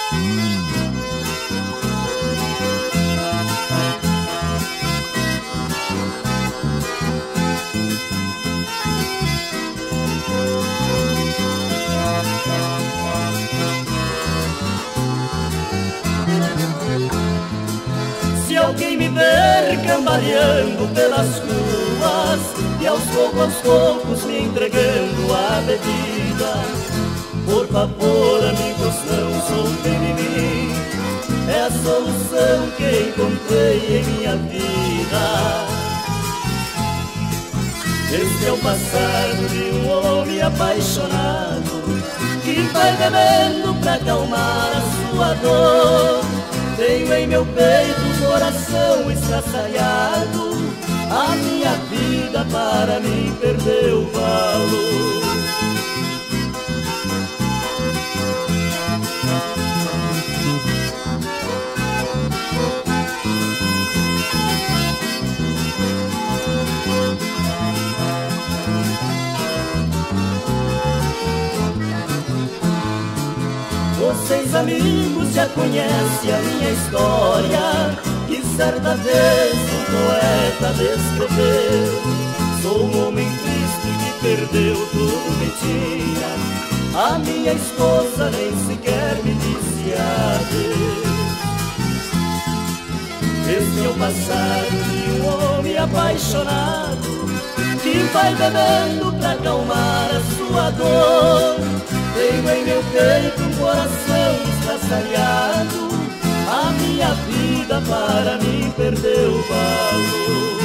Se alguém me ver cambaleando pelas ruas e aos poucos me entregando a bebida, por favor, amigos, não zombem de mim. É a solução que encontrei em minha vida. Este é o passado de um homem apaixonado que vai bebendo pra acalmar a sua dor. Tenho em meu peito o coração estraçalhado, a minha vida para mim perdeu o valor. Vocês, amigos, já conhecem a minha história, que certa vez um poeta descreveu. Sou um homem triste que perdeu tudo que tinha, a minha esposa nem sequer me disse adeus. Este é o passado de um homem apaixonado que vai bebendo pra acalmar a sua dor. Tenho em meu peito um coração estraçalhado, a minha vida para mim perdeu o valor.